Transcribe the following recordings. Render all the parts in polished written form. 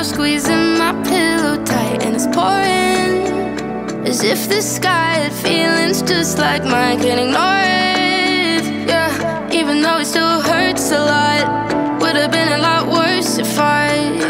squeezing my pillow tight, and it's pouring as if the sky had feelings just like mine. Can't ignore it, yeah. Even though it still hurts a lot, would've been a lot worse if I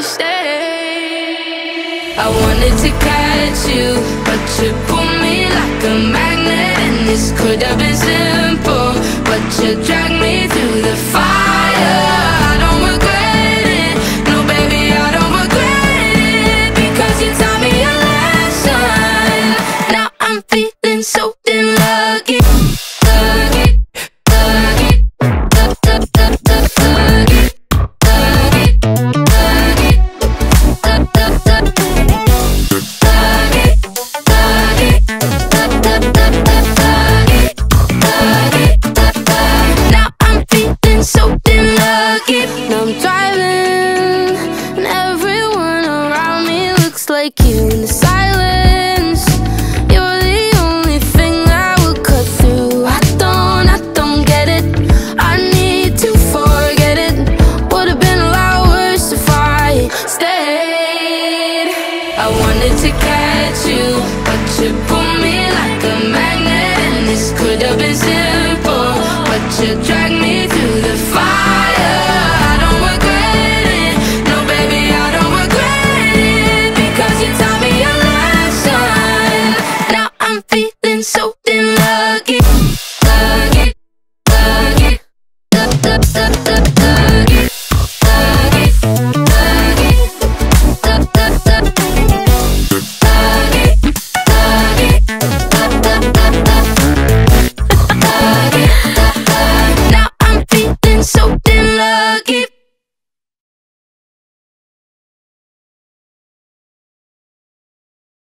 stayed. I wanted to catch you, but you pulled me like a magnet, and this could have been simple, but you dragged me through the fire. I don't regret it, no baby, I don't regret it, because you taught me a lesson. Now I'm feeling so damn lucky. Lucky, lucky, lucky, now I'm feeling so damn lucky. Now I'm driving, and everyone around me looks like you. In the silence, you're the only thing I will cut through. I don't get it, I need to forget it. Would've been a lot worse if I stayed. I wanted to catch you, but you pulled me like a magnet, and this could have been simple, but you dragged me through the fire. I don't regret it, no baby, I don't regret it, because you taught me a lesson. Now I'm feeling so damn lucky.